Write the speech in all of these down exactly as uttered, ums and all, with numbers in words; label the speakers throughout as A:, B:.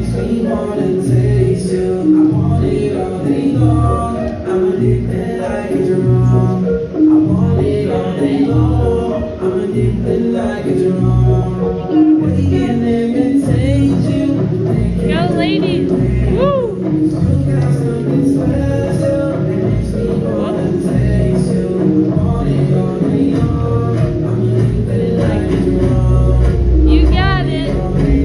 A: makes me wanna taste you. I want it all day long. I'm addicted like a drum. I want it all day long. I'm addicted like a drum. We can imitate you.
B: Go, ladies! Woo!
A: You got something special that makes me wanna taste you. I want it all day long. I'm addicted like a drum.
B: You got it.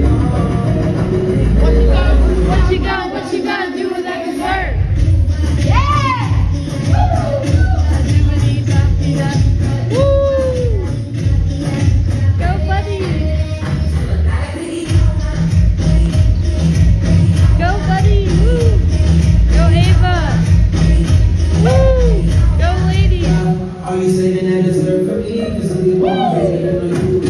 B: What you got? What you got? What you got to do with that dessert? Yeah! Woo! Go, buddy. Go, buddy. Woo! Go, Ava. Woo! Go, lady.
A: Are you saving that dessert for me? Cause I'm the one baby.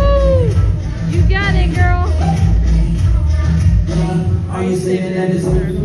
A: Are you saving that dessert?